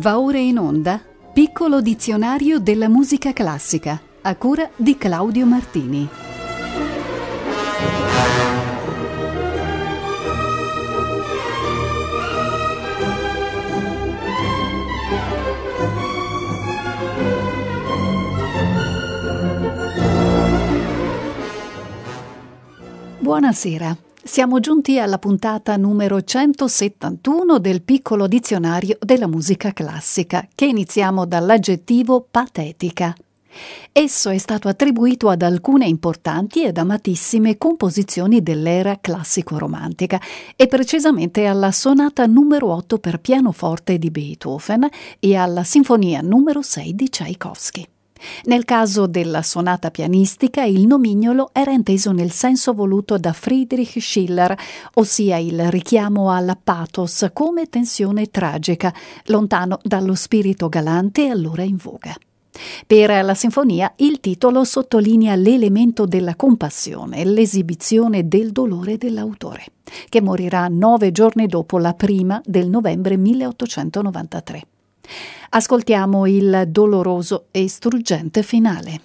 Va ora in onda Piccolo dizionario della musica classica, a cura di Claudio Martini. Buonasera. Siamo giunti alla puntata numero 171 del Piccolo dizionario della musica classica, che iniziamo dall'aggettivo patetica. Esso è stato attribuito ad alcune importanti ed amatissime composizioni dell'era classico-romantica e precisamente alla sonata numero 8 per pianoforte di Beethoven e alla sinfonia numero 6 di Tchaikovsky. Nel caso della sonata pianistica, il nomignolo era inteso nel senso voluto da Friedrich Schiller, ossia il richiamo al pathos come tensione tragica, lontano dallo spirito galante allora in voga. Per la sinfonia il titolo sottolinea l'elemento della compassione, l'esibizione del dolore dell'autore, che morirà 9 giorni dopo la prima del novembre 1893. Ascoltiamo il doloroso e struggente finale.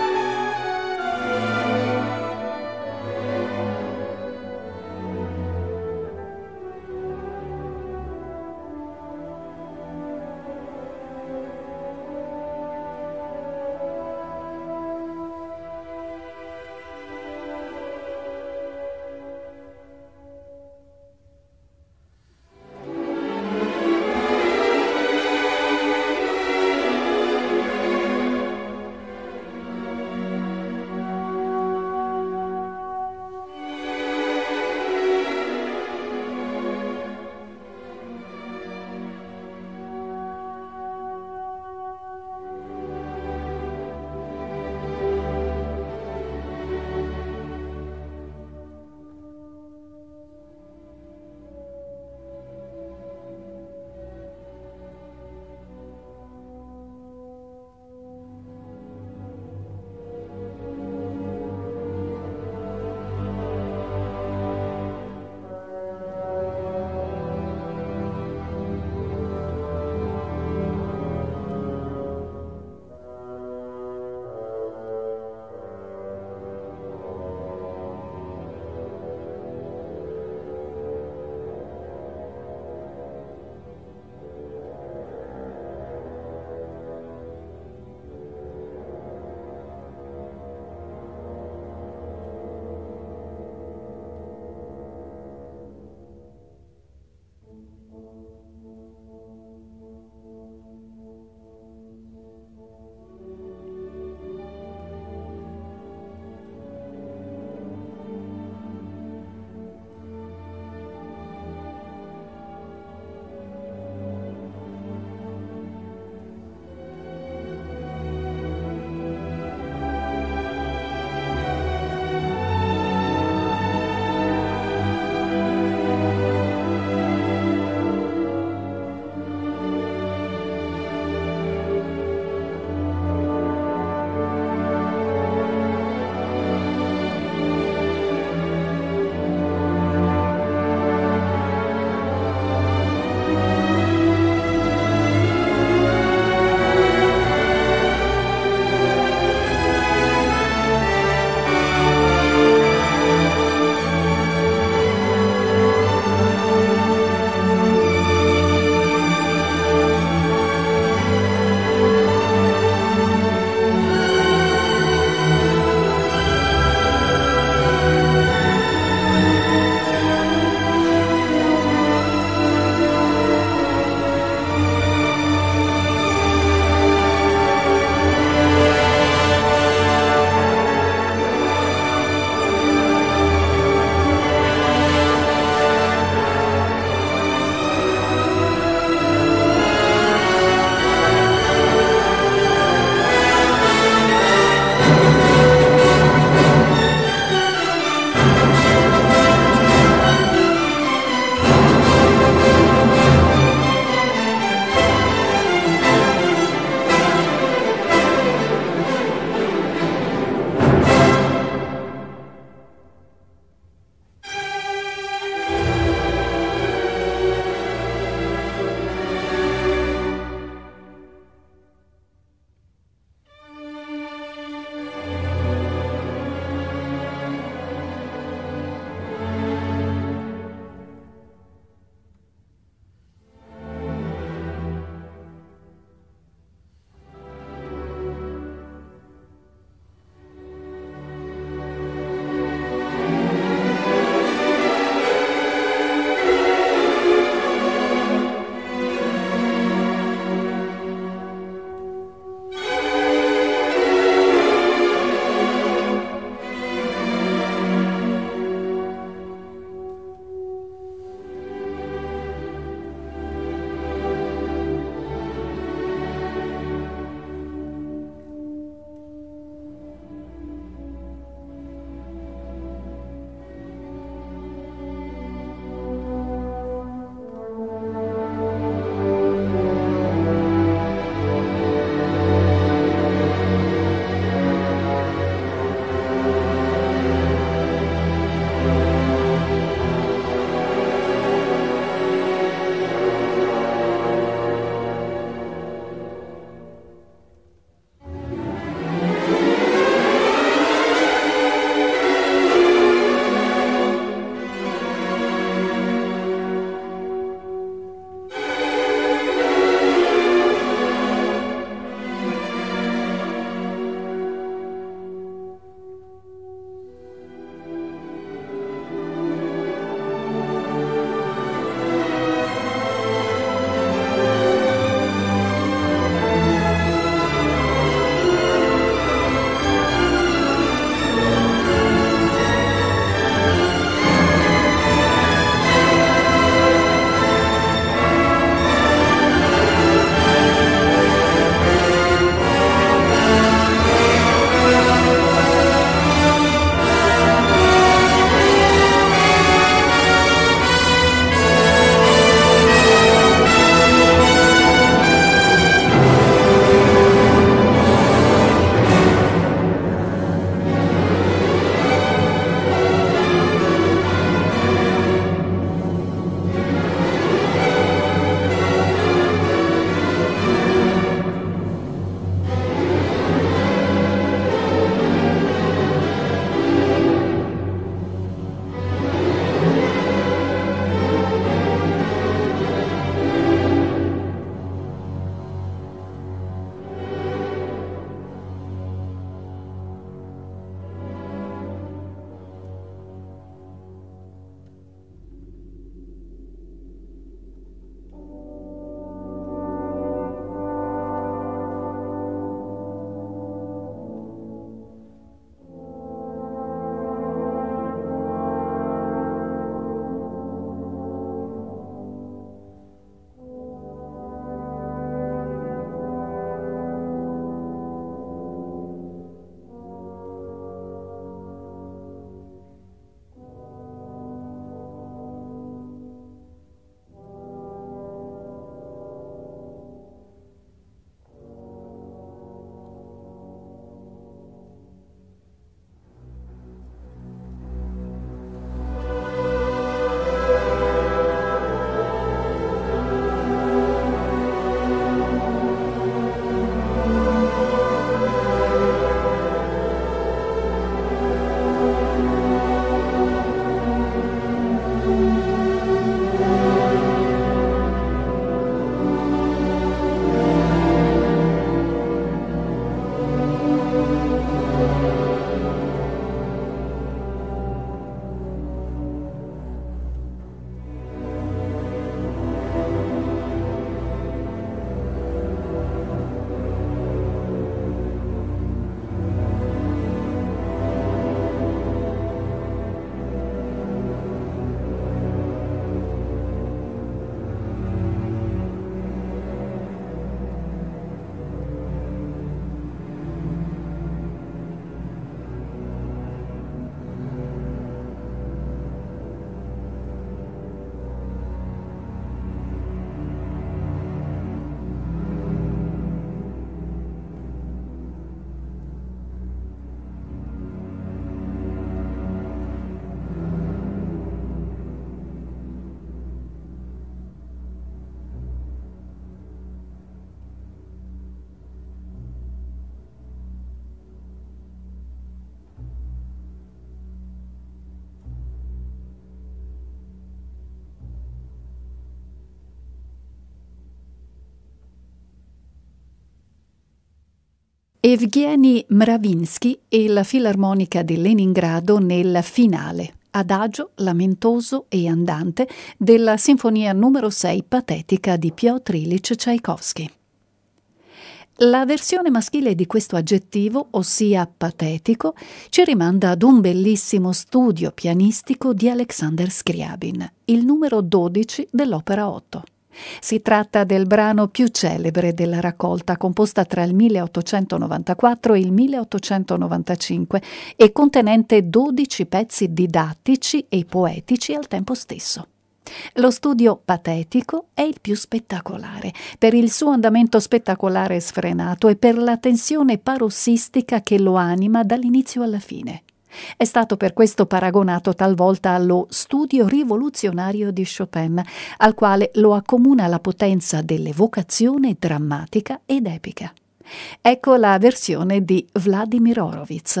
Evgeny Mravinsky e la Filarmonica di Leningrado nel finale, adagio lamentoso e andante della Sinfonia numero 6 patetica di Piotr Ilyich Tchaikovsky. La versione maschile di questo aggettivo, ossia patetico, ci rimanda ad un bellissimo studio pianistico di Alexander Scriabin, il numero 12 dell'opera 8. Si tratta del brano più celebre della raccolta, composta tra il 1894 e il 1895 e contenente 12 pezzi didattici e poetici al tempo stesso. Lo studio patetico è il più spettacolare, per il suo andamento spettacolare e sfrenato e per la tensione parossistica che lo anima dall'inizio alla fine. È stato per questo paragonato talvolta allo studio rivoluzionario di Chopin, al quale lo accomuna la potenza dell'evocazione drammatica ed epica. Ecco la versione di Vladimir Horowitz.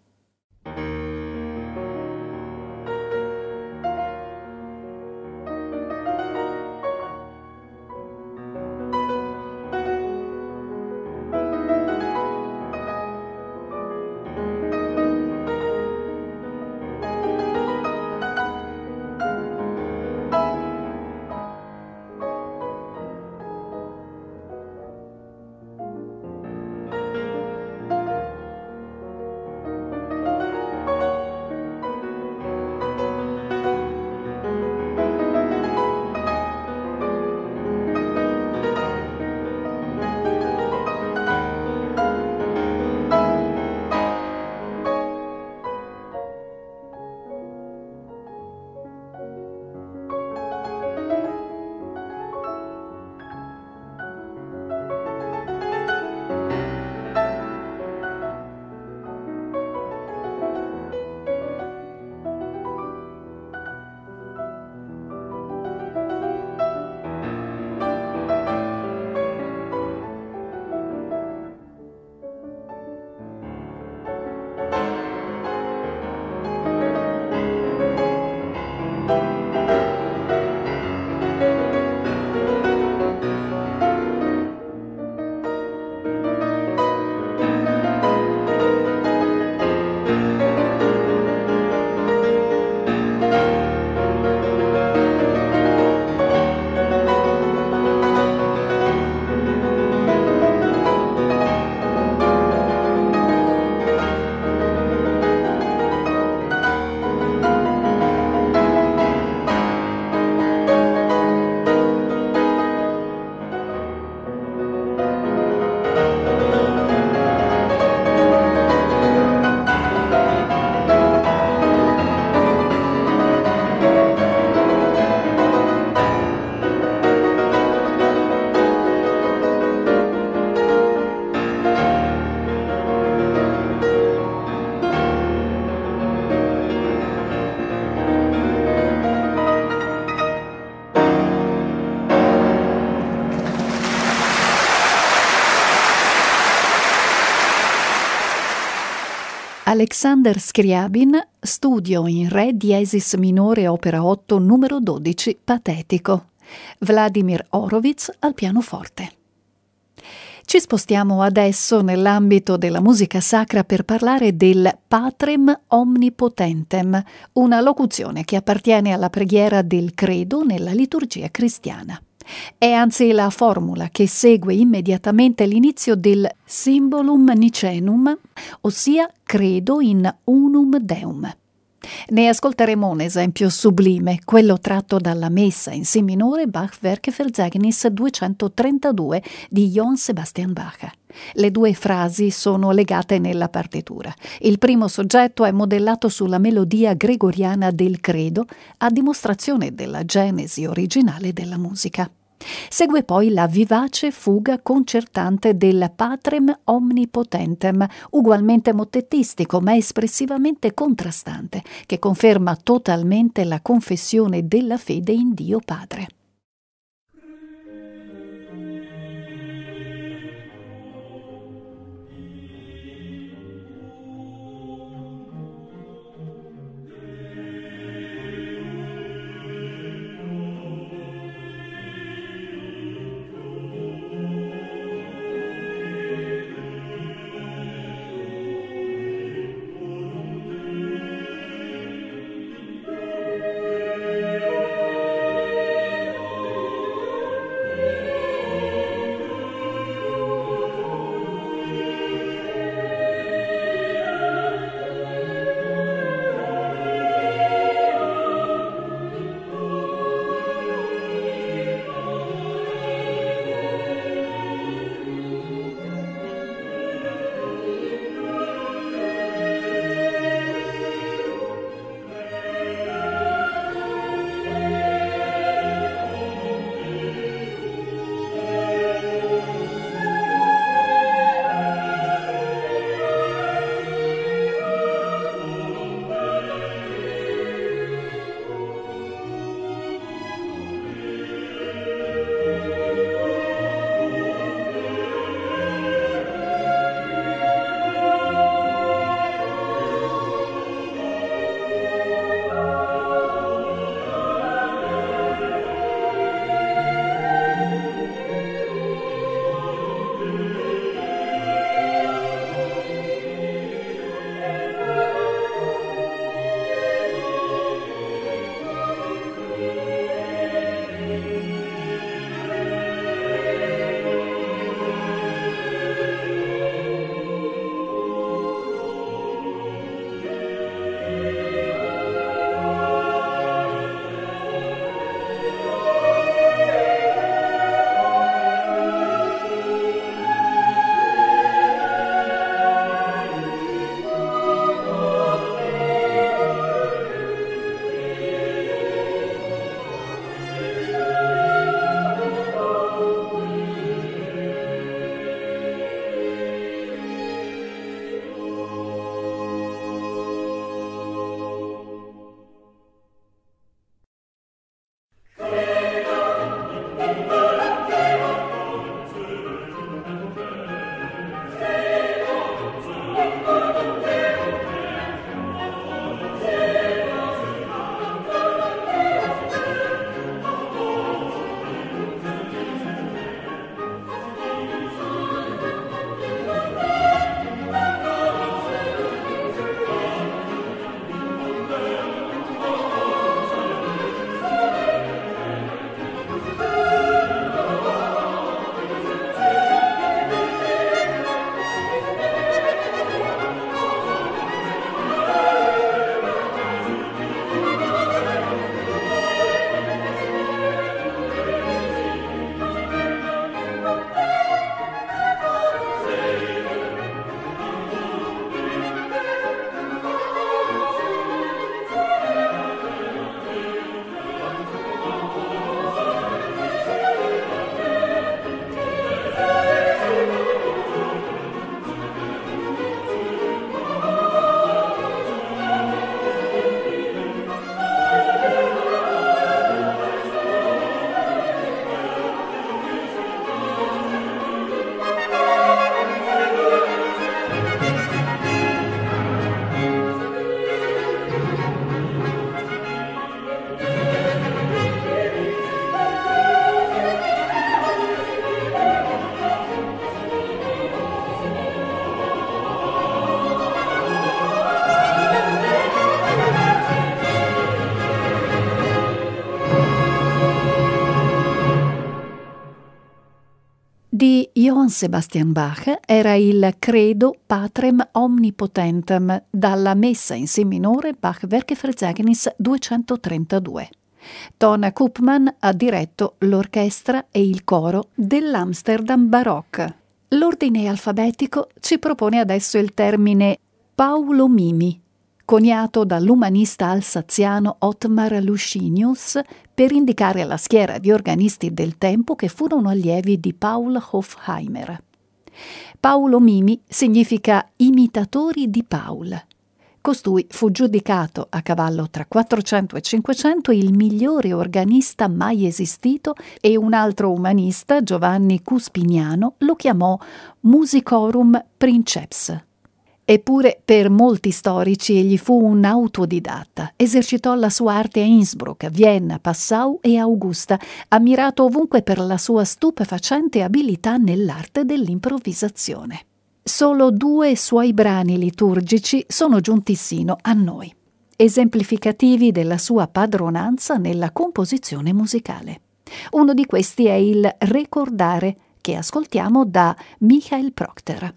Alexander Scriabin, studio in Re diesis minore opera 8 numero 12 patetico. Vladimir Horowitz al pianoforte. Ci spostiamo adesso nell'ambito della musica sacra per parlare del Patrem Omnipotentem, una locuzione che appartiene alla preghiera del credo nella liturgia cristiana. È anzi la formula che segue immediatamente l'inizio del Symbolum Nicenum, ossia credo in unum Deum. Ne ascolteremo un esempio sublime, quello tratto dalla Messa in Si minore Bach-Werke Verzeichnis 232 di Johann Sebastian Bach. Le due frasi sono legate nella partitura. Il primo soggetto è modellato sulla melodia gregoriana del credo, a dimostrazione della genesi originale della musica. Segue poi la vivace fuga concertante del Patrem Omnipotentem, ugualmente mottettistico ma espressivamente contrastante, che conferma totalmente la confessione della fede in Dio Padre. Sebastian Bach era il Credo Patrem Omnipotentem dalla Messa in Si minore Bach-Werke Verzeichnis 232. Ton Koopman ha diretto l'orchestra e il coro dell'Amsterdam Baroque. L'ordine alfabetico ci propone adesso il termine Paulo Mimi, coniato dall'umanista alsaziano Ottmar Luscinius per indicare la schiera di organisti del tempo che furono allievi di Paul Hofheimer. Paulo Mimi significa imitatori di Paul. Costui fu giudicato, a cavallo tra 400 e 500, il migliore organista mai esistito e un altro umanista, Giovanni Cuspignano, lo chiamò Musicorum Princeps. Eppure per molti storici egli fu un autodidatta. Esercitò la sua arte a Innsbruck, Vienna, Passau e Augusta, ammirato ovunque per la sua stupefacente abilità nell'arte dell'improvvisazione. Solo 2 suoi brani liturgici sono giunti sino a noi, esemplificativi della sua padronanza nella composizione musicale. Uno di questi è il Recordare, che ascoltiamo da Michael Procter.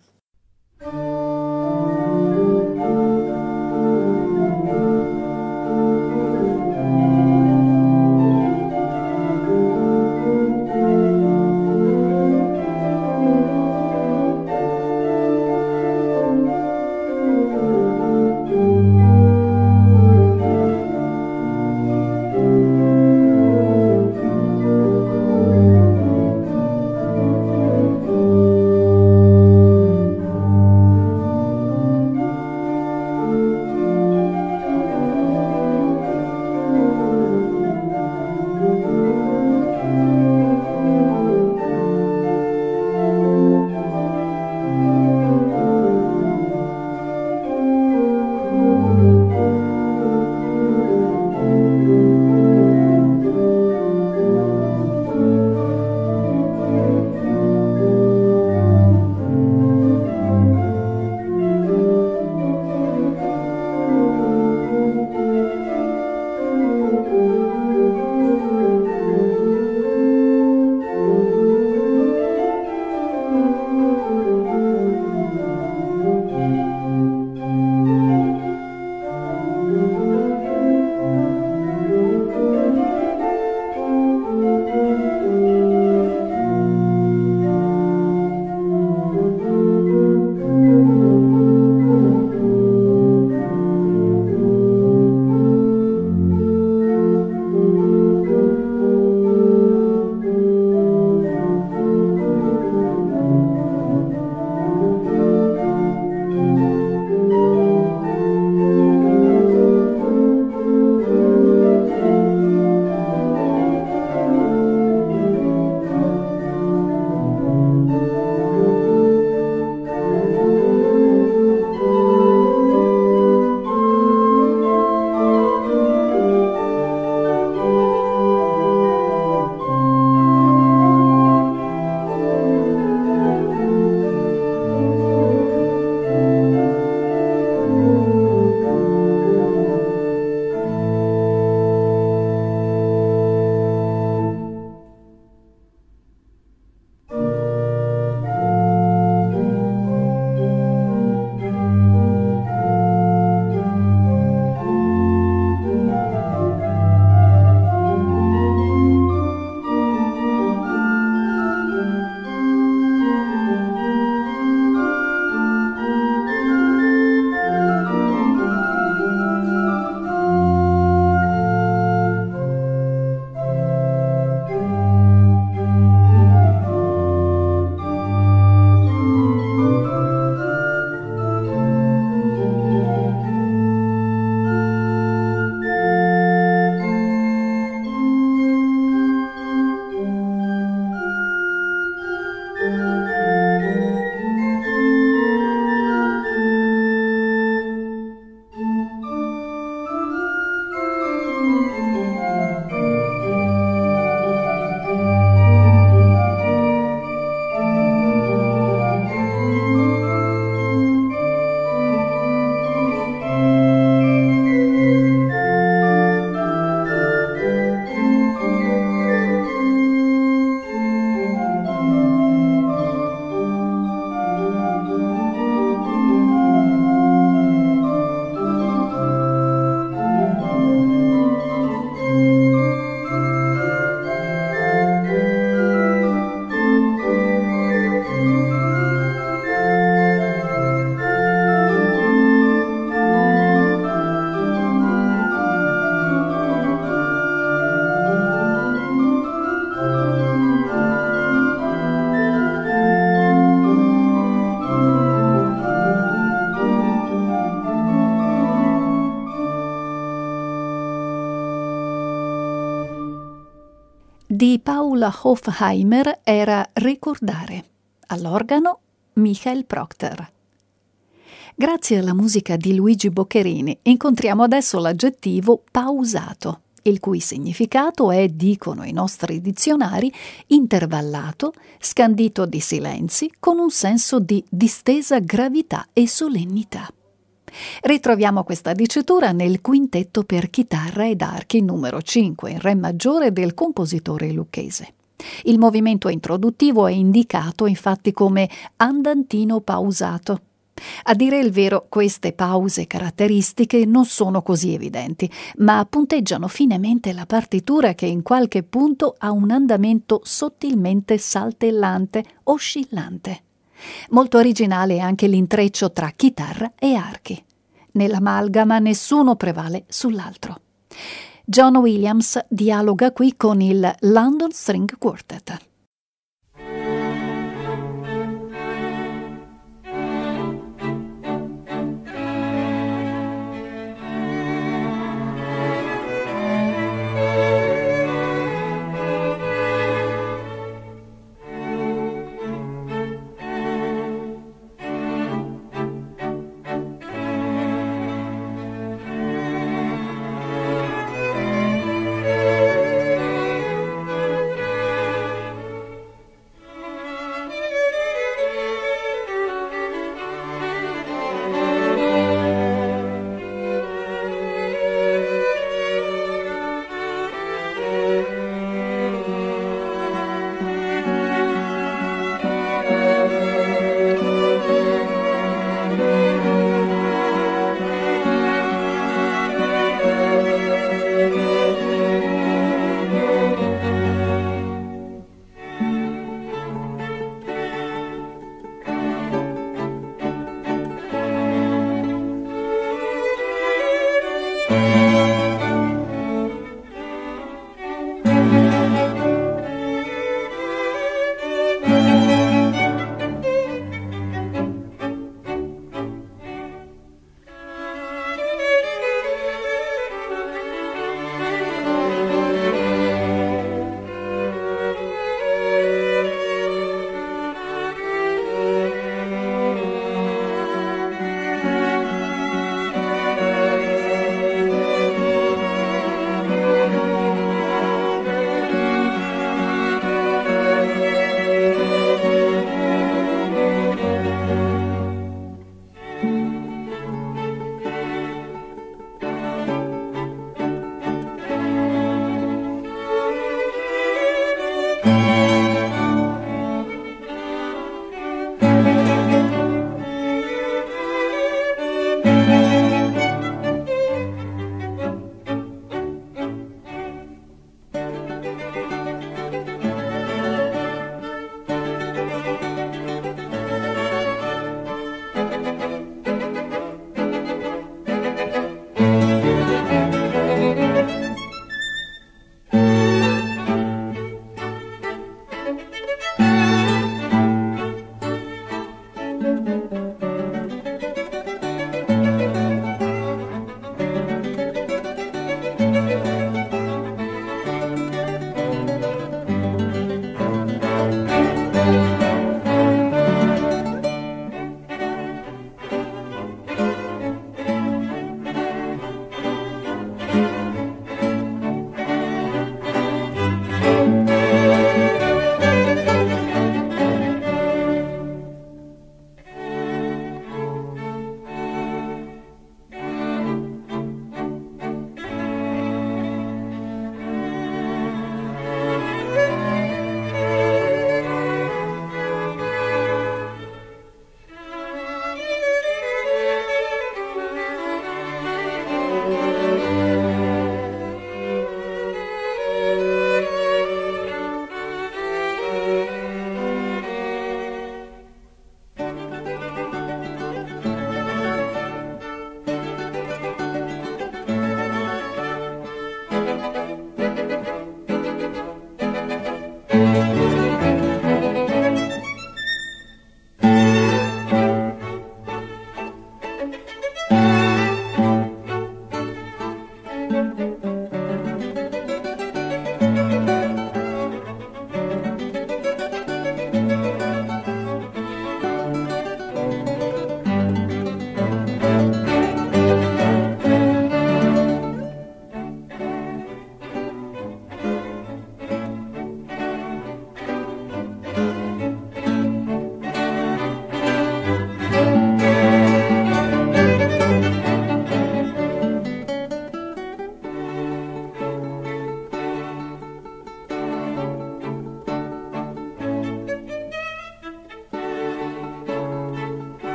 di Paula Hofheimer era Ricordare, all'organo Michael Procter. Grazie alla musica di Luigi Boccherini incontriamo adesso l'aggettivo pausato, il cui significato è, dicono i nostri dizionari, intervallato, scandito di silenzi, con un senso di distesa gravità e solennità. Ritroviamo questa dicitura nel quintetto per chitarra ed archi numero 5 in re maggiore del compositore lucchese. Il movimento introduttivo è indicato infatti come andantino pausato. A dire il vero, queste pause caratteristiche non sono così evidenti, ma punteggiano finemente la partitura che in qualche punto ha un andamento sottilmente saltellante, oscillante. Molto originale è anche l'intreccio tra chitarra e archi. Nell'amalgama nessuno prevale sull'altro. John Williams dialoga qui con il London String Quartet.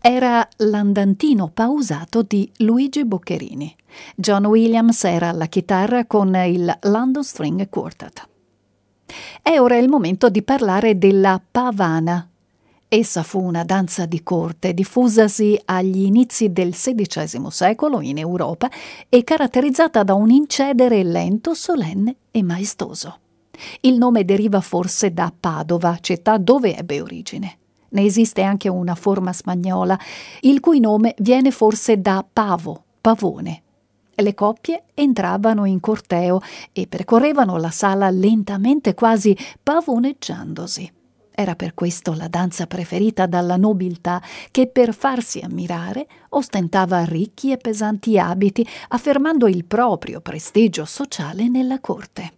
era l'andantino pausato di Luigi Boccherini. John Williams era alla chitarra con il London String Quartet. È ora il momento di parlare della pavana. Essa fu una danza di corte diffusasi agli inizi del XVI secolo in Europa e caratterizzata da un incedere lento, solenne e maestoso. Il nome deriva forse da Padova, città dove ebbe origine. Ne esiste anche una forma spagnola, il cui nome viene forse da pavo, pavone. Le coppie entravano in corteo e percorrevano la sala lentamente, quasi pavoneggiandosi. Era per questo la danza preferita dalla nobiltà, che per farsi ammirare ostentava ricchi e pesanti abiti, affermando il proprio prestigio sociale nella corte.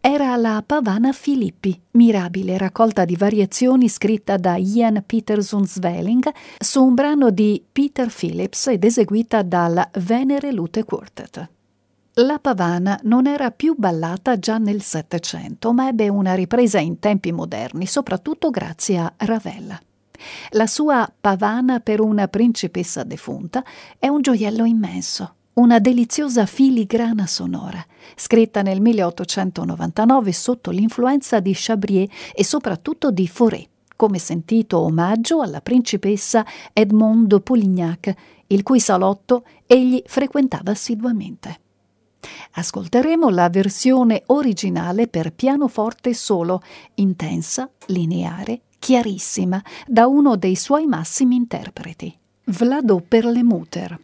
Era la Pavana Filippi, mirabile raccolta di variazioni scritta da Ian Peterson Svelling su un brano di Peter Phillips ed eseguita dal Venere Lute Quartet. La Pavana non era più ballata già nel Settecento, ma ebbe una ripresa in tempi moderni, soprattutto grazie a Ravel. La sua Pavana per una principessa defunta è un gioiello immenso, una deliziosa filigrana sonora, scritta nel 1899 sotto l'influenza di Chabrier e soprattutto di Fauré, come sentito omaggio alla principessa Edmond de Polignac, il cui salotto egli frequentava assiduamente. Ascolteremo la versione originale per pianoforte solo, intensa, lineare, chiarissima, da uno dei suoi massimi interpreti, Vlado Perlemuter.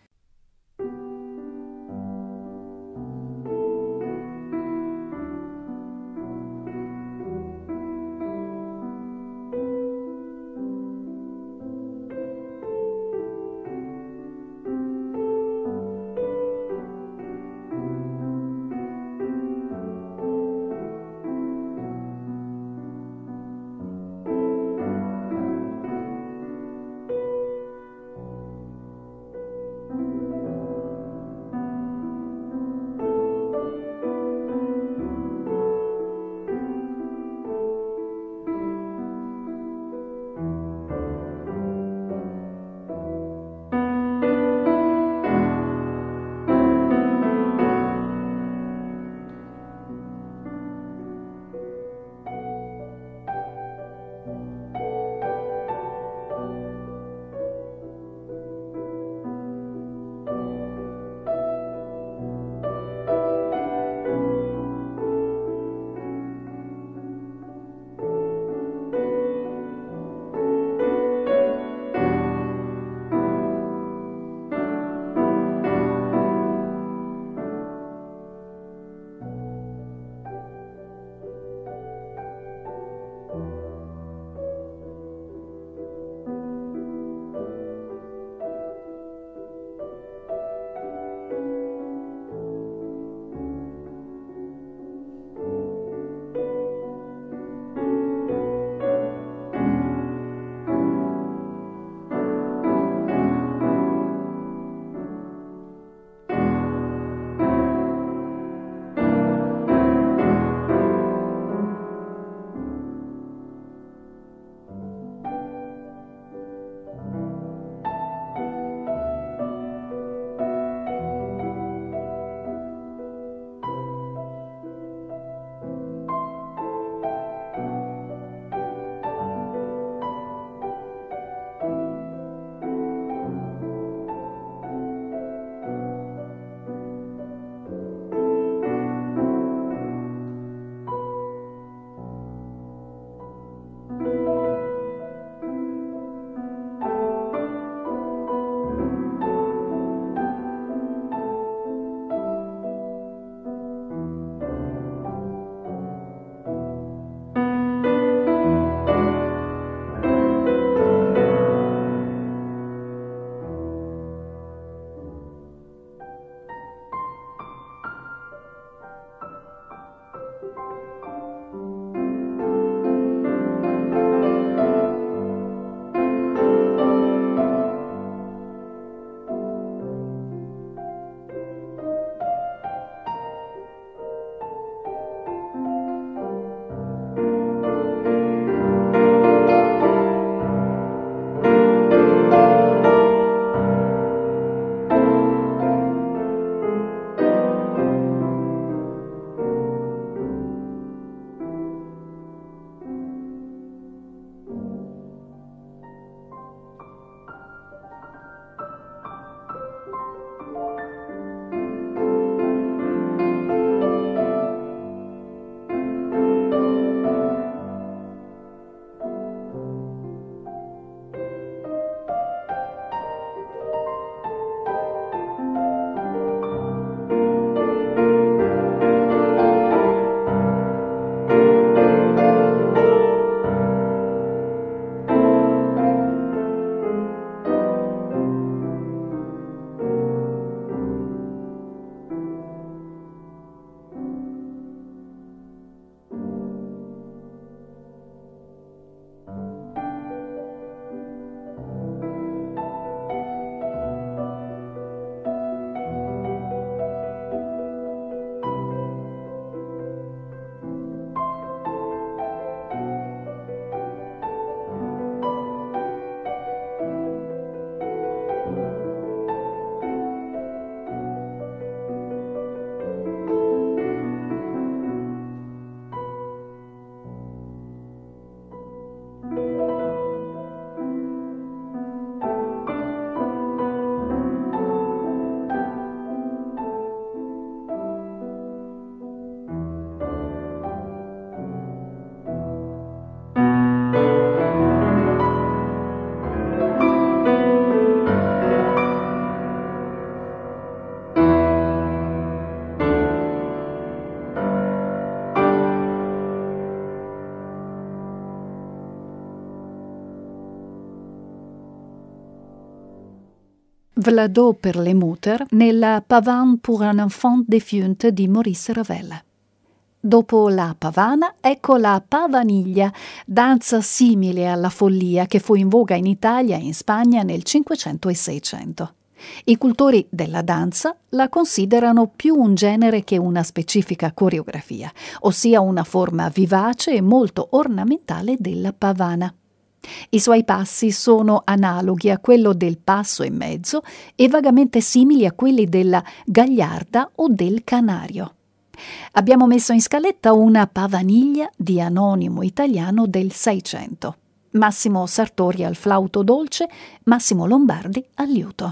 V'là per le mutter nella Pavane pour un enfant défunt di Maurice Ravel. Dopo la pavana, ecco la pavaniglia, danza simile alla follia che fu in voga in Italia e in Spagna nel 500 e 600. I cultori della danza la considerano più un genere che una specifica coreografia, ossia una forma vivace e molto ornamentale della pavana. I suoi passi sono analoghi a quello del passo e mezzo e vagamente simili a quelli della gagliarda o del canario. Abbiamo messo in scaletta una pavaniglia di anonimo italiano del 600. Massimo Sartori al flauto dolce, Massimo Lombardi al liuto.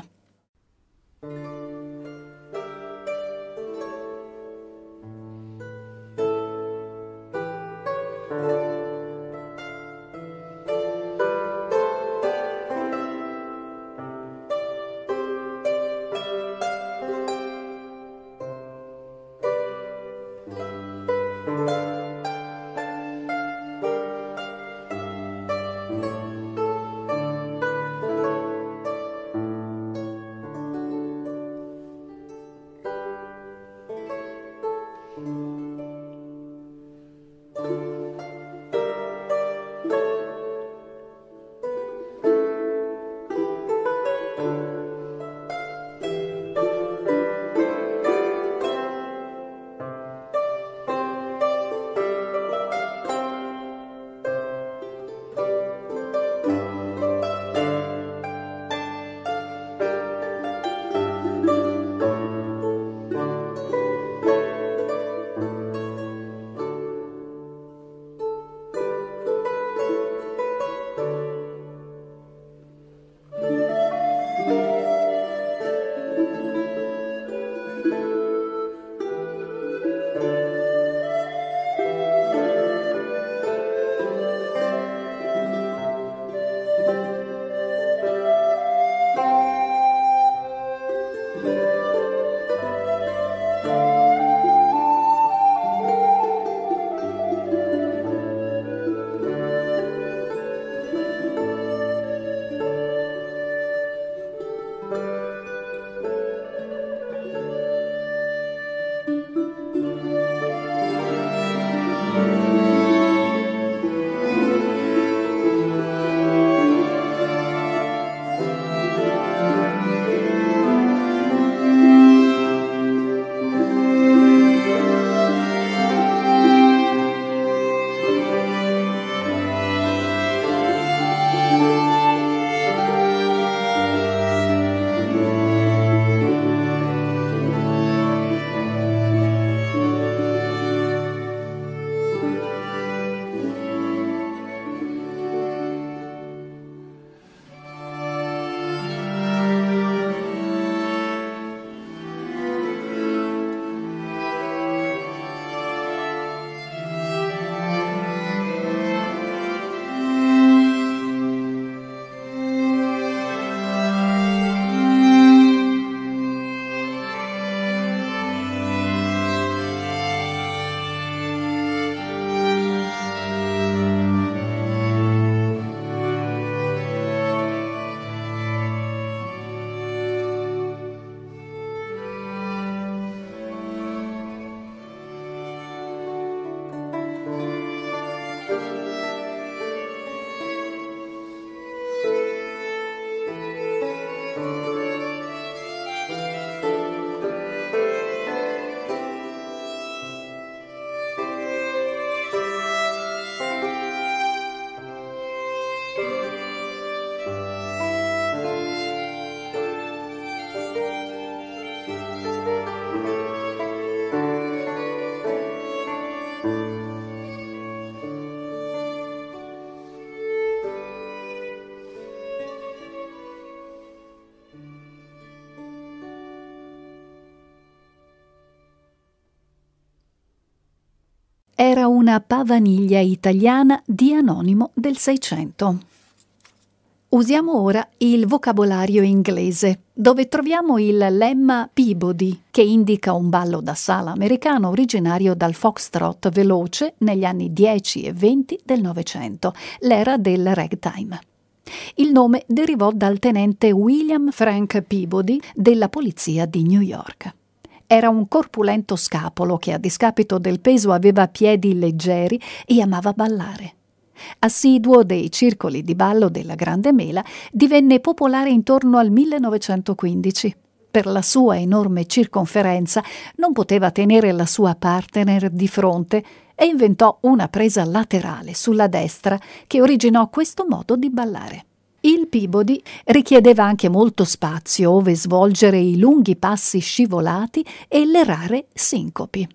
Era una pavaniglia italiana di anonimo del 600. Usiamo ora il vocabolario inglese, dove troviamo il lemma Peabody, che indica un ballo da sala americano originario dal foxtrot veloce negli anni 10 e 20 del Novecento, l'era del ragtime. Il nome derivò dal tenente William Frank Peabody della polizia di New York. Era un corpulento scapolo che, a discapito del peso, aveva piedi leggeri e amava ballare. Assiduo dei circoli di ballo della Grande Mela, divenne popolare intorno al 1915. Per la sua enorme circonferenza non poteva tenere la sua partner di fronte e inventò una presa laterale sulla destra che originò questo modo di ballare. Il Peabody richiedeva anche molto spazio ove svolgere i lunghi passi scivolati e le rare sincopi.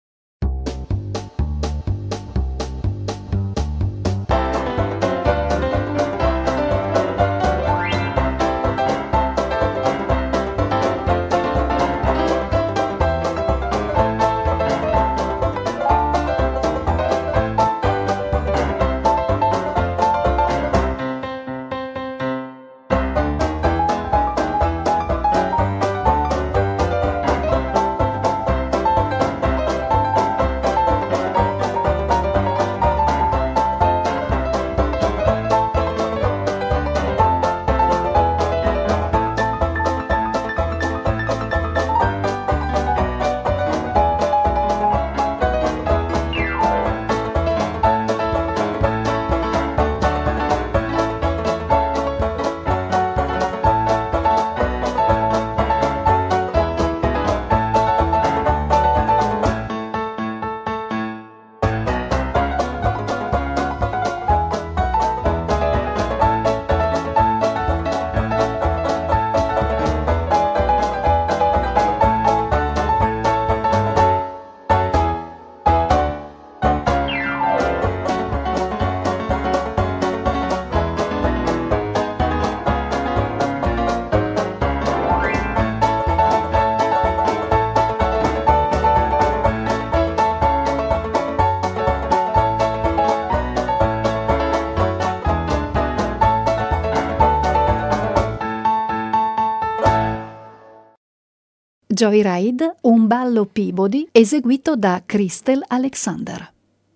Joyride, un ballo Peabody eseguito da Crystal Alexander.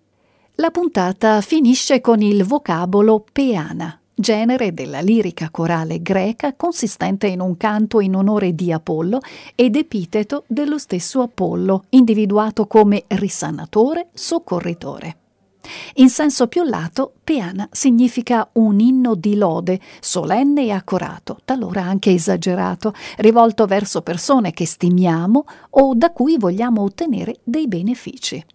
La puntata finisce con il vocabolo peana, genere della lirica corale greca consistente in un canto in onore di Apollo ed epiteto dello stesso Apollo, individuato come risanatore, soccorritore. In senso più lato, peana significa un inno di lode, solenne e accorato, talora anche esagerato, rivolto verso persone che stimiamo o da cui vogliamo ottenere dei benefici.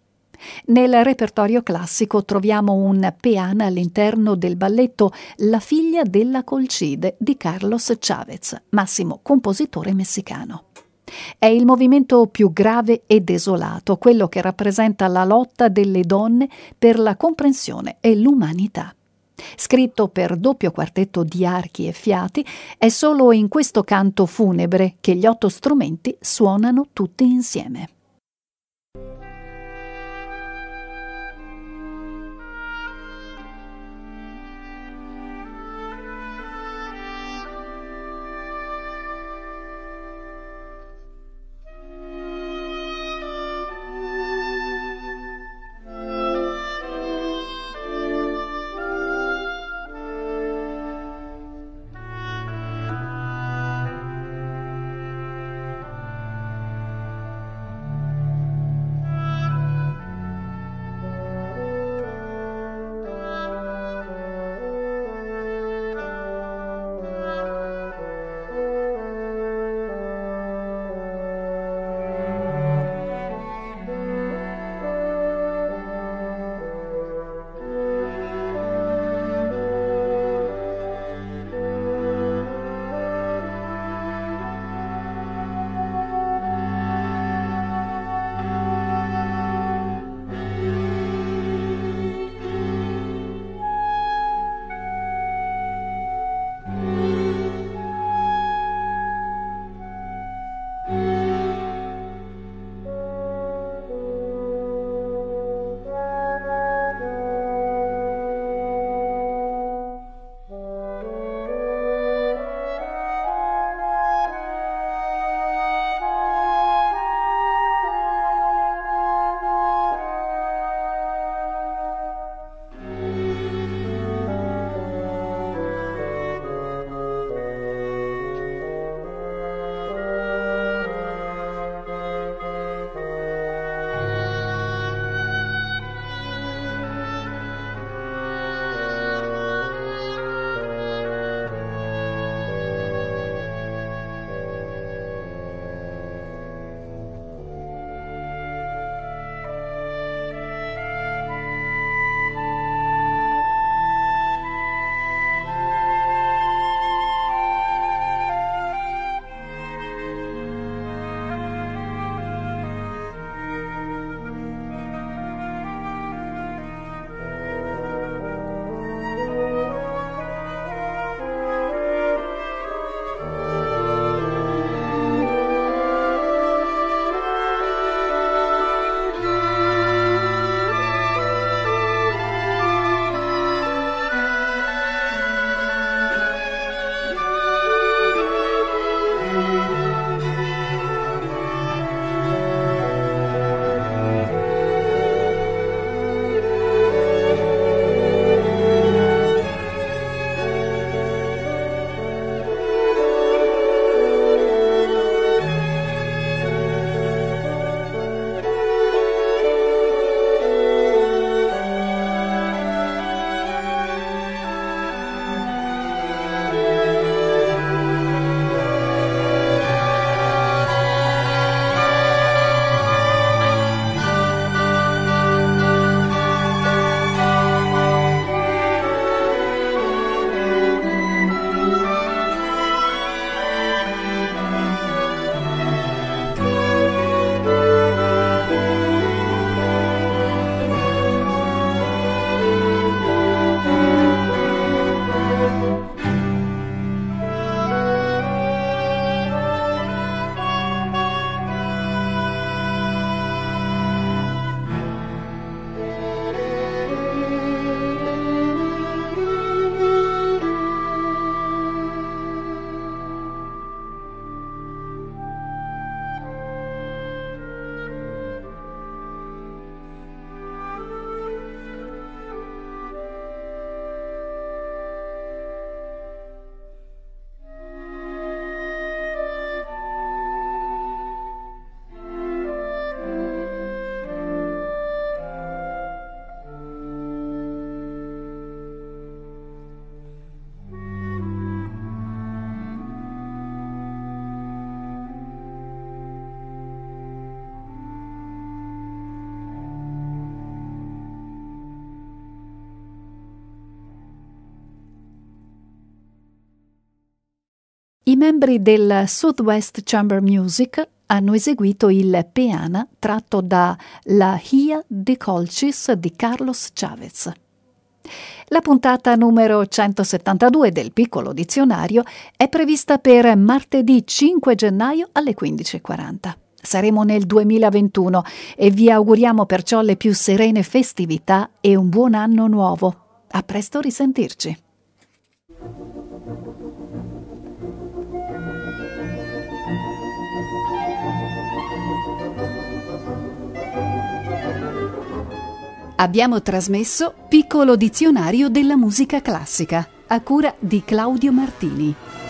Nel repertorio classico troviamo un peana all'interno del balletto La figlia della Colcide di Carlos Chávez, massimo compositore messicano. È il movimento più grave e desolato, quello che rappresenta la lotta delle donne per la comprensione e l'umanità. Scritto per doppio quartetto di archi e fiati, è solo in questo canto funebre che gli 8 strumenti suonano tutti insieme. I membri del Southwest Chamber Music hanno eseguito il Peana tratto da La Hia de Colchis di Carlos Chavez. La puntata numero 172 del Piccolo Dizionario è prevista per martedì 5 gennaio alle 15:40. Saremo nel 2021 e vi auguriamo perciò le più serene festività e un buon anno nuovo. A presto risentirci. Abbiamo trasmesso Piccolo Dizionario della musica classica, a cura di Claudio Martini.